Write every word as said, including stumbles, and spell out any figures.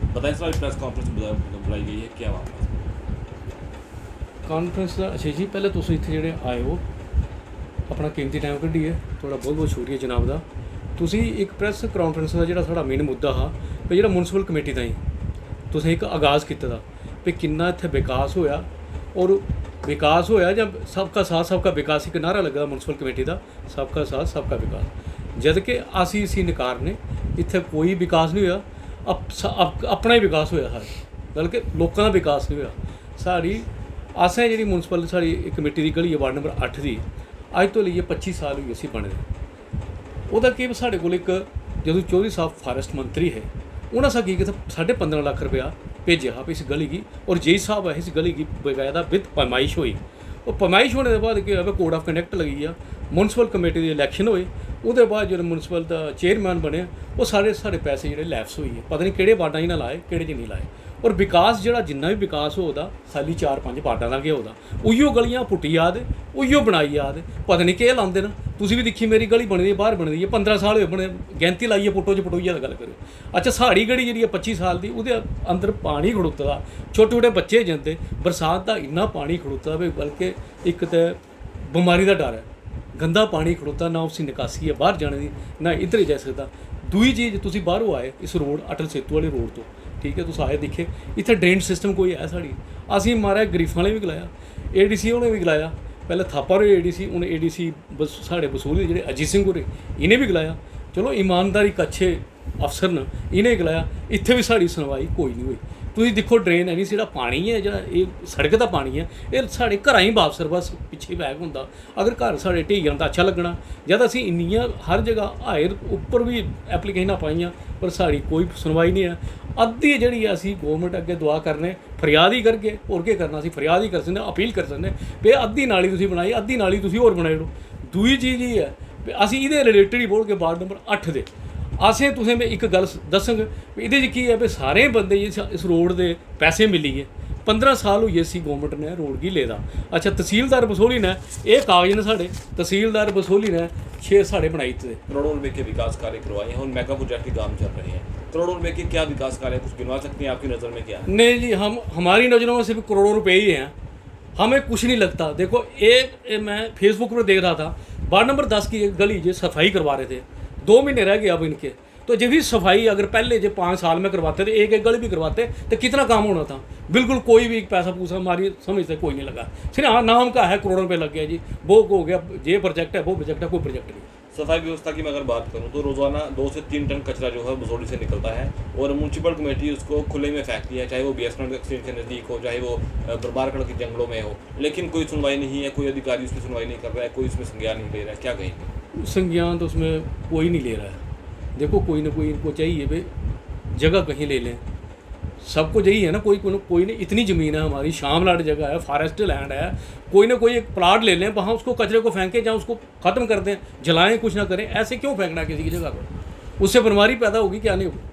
बताएं sir, press conference बुलाई गई है, क्या मामला है? कॉन्फ्रेंस का अच्छा जी, पहले तुम इतने जोड़े आए हो, अपना कीमती टाइम कड्ढिए, थोड़ा बहुत बहुत शुक्रिया जनाब का। तुसी एक प्रेस कॉन्फ्रेंस का जो साड़ा मेन मुद्दा हा भी जो म्यूनसिपल कमेटी ताईं तुसें एक आगाज़ किया भी किन्ना इत्थे विकास होया और विकास होया जां सबका साथ सबका विकास एक नारा लगा म्यूनसिपल कमेटी का, सबका साथ सबका विकास। जद कि असी इसी नकारने इत्थे कोई विकास नहीं होया, अप, अप, अपना ही विकास होया साढ़ा, बल्कि लोगों का विकास नहीं होया। साड़ी असें जी म्यूनसिपल साड़ी कमेटी की गली है वार्ड नंबर अठ की, अज तो लेइए पच्ची साल हुई असी बने उहदा कि साढ़े कोल एक जो चौधरी साहब फारेस्ट मंत्री है उन्हें असा की साढ़े पंद्रह लाख रुपया भेजा हा इस गली की, और जे साहब है इस गली की बकायदा विद पैमाइश हुई। और पैमाइश होने के बाद क्या कोड ऑफ कंडक्ट लगी आ, म्यूनसिपल कमेटी के इलैक्शन होए, उसके बाद जो म्यूनसिपल का चेयरमैन बने वो सारे साढ़े पैसे जो लैप्स हुई है, पता नहीं किहड़े वार्डां च लाए किहड़े च नहीं लाए। और विकास जो जिन्ना भी विकास होदा खाली चार पाँच वार्डां दा गै होदा, उइयो गलियां पुट्टी जा दे, उइयो बनाई जा दे, पता नहीं केह् लांदे न। तुसीं भी दिक्खी मेरी गली बनी दी बाहर बनी दी है, पंद्रह साल होए बने, गैंती लाइए पुट्टो च पुटोइया गल करो। अच्छा साड़ी गली जी पच्ची साल की, उहदे अंदर पानी खड़ोते दा, छोटे छोटे बच्चे जंदे, बरसात का इन्ना पानी खड़ोता भी बल्कि एक तो बमारी का डर है, गंदा पानी खड़ोता, ना उसकी निकासी है बाहर जाने की, ना इधर जा सकता। दूई चीज़ तुसीं बाहरों आए इस रोड अटल सेतू वाले रोड तो, ठीक है, तुस आए दिखे इत्थे ड्रेन सिस्टम कोई है साड़ी, असीं महाराज गरीफां ने भी गलाया, ए डी सी उन्हें भी गलाया, पहले थापा होर ए डी सी, हूँ ए डी सी बस साढ़े बसूली जेह्ड़े अजीत सिंह होरें इन्हें भी गलाया, चलो ईमानदारी अच्छे अफसर न, इन्हें गलाया, इत्थे भी साड़ी सुनवाई कोई नहीं हुई। तुसीं दिक्खो ड्रेन है नहीं, जेह्ड़ा पानी है जेह्ड़ा एह् सड़क दा पानी है, एह् साढ़े घरां ही वापस बस पिच्छे बैग होंदा, अगर घर साढ़े ढेई जान तां अच्छा लग्गना। जद असीं इन्नियां हर जगह हायर उप्पर भी एप्लीकेशनां पाइयां पर साड़ी कोई सुनवाई नहीं है। अद्धी जिहड़ी असीं गौरमेंट अग्गे दुआ करने, फरियाद ही करगे, होर केह् करना, असीं फरियाद ही कर सकने, अपील कर सकने भी अद्धी नाली तुसीं बनाई, अद्धी नाली तुसीं होर बनाई ओड़ो। दूई चीज़ ये है भी असीं इहदे रिलेटेड ही बोल के वार्ड नंबर अठ दे असें तुसें मैं एक गल दस्संग इहदे च की है भी सारे बंदे इस रोड दे पैसे मिली है, पंद्रह साल हुई सी गौरमेंट ने रोड गी लेदा। अच्छा तहसीलदार बसोली ने ये कागज ने साढ़े तहसीलदार बसोली ने छे साढ़े बनाई थे, करोड़ों रुपए के विकास कार्य करवाए हैं और मेगा प्रोजेक्ट के काम चल रहे हैं। करोड़ों रुपए के क्या विकास कार्य कुछ गिनवा सकते हैं आपकी नज़र में क्या है? नहीं जी, हम हमारी नज़रों में सिर्फ करोड़ों रुपए ही हैं, हमें कुछ नहीं लगता। देखो एक मैं फेसबुक पर देख रहा था वार्ड नंबर दस की एक गली जो सफाई करवा रहे थे, दो महीने रह गए अब इनके, तो जब भी सफाई अगर पहले जो पाँच साल में करवाते थे एक एक गली भी करवाते तो कितना काम होना था। बिल्कुल कोई भी पैसा पूसा हमारी समझ से कोई नहीं लगा, सिर्फ हाँ नाम का है करोड़ों रुपये लग गया जी, वो हो गया, ये प्रोजेक्ट है वो प्रोजेक्ट है, कोई प्रोजेक्ट नहीं। सफाई व्यवस्था की मैं अगर बात करूं तो रोज़ाना दो से तीन टन कचरा जो है बसोली से निकलता है और म्यूनसिपल कमेटी उसको खुले में फेंकती है, चाहे वो BSNL exchange के नज़दीक हो, चाहे वो बरबारगढ़ के जंगलों में हो, लेकिन कोई सुनवाई नहीं है, कोई अधिकारी उसकी सुनवाई नहीं कर रहा है, कोई उसमें संज्ञान नहीं ले रहा है। क्या कहेंगे? संज्ञान तो उसमें कोई नहीं ले रहा है। देखो कोई ना कोई इनको चाहिए भाई जगह कहीं ले लें, सबको यही है ना, कोई कोई कोई नहीं, इतनी ज़मीन है हमारी, शामलाट जगह है, फॉरेस्ट लैंड है, कोई ना कोई एक प्लाट ले लें, वहाँ उसको कचरे को फेंकें या उसको ख़त्म कर दें, जलाएं, कुछ ना करें, ऐसे क्यों फेंकना किसी की जगह पर, उससे बीमारी पैदा होगी क्या नहीं होगी।